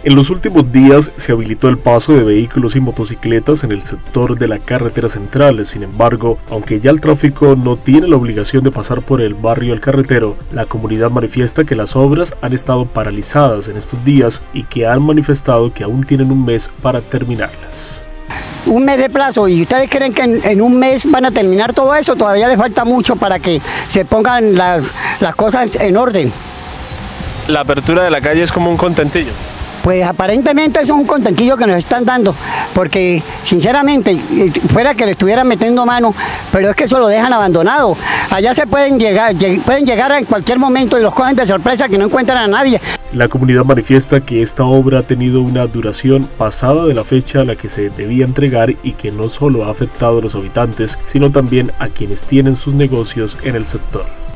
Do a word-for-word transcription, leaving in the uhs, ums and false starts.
En los últimos días se habilitó el paso de vehículos y motocicletas en el sector de la carretera central. Sin embargo, aunque ya el tráfico no tiene la obligación de pasar por el barrio El Carretero, la comunidad manifiesta que las obras han estado paralizadas en estos días y que han manifestado que aún tienen un mes para terminarlas. Un mes de plazo, y ustedes creen que en, en un mes van a terminar todo eso. Todavía le falta mucho para que se pongan las, las cosas en orden. La apertura de la calle es como un contentillo. Pues aparentemente eso es un contentillo que nos están dando, porque sinceramente, fuera que le estuvieran metiendo mano, pero es que eso lo dejan abandonado. Allá se pueden llegar, pueden llegar en cualquier momento y los cogen de sorpresa que no encuentran a nadie. La comunidad manifiesta que esta obra ha tenido una duración pasada de la fecha a la que se debía entregar y que no solo ha afectado a los habitantes, sino también a quienes tienen sus negocios en el sector.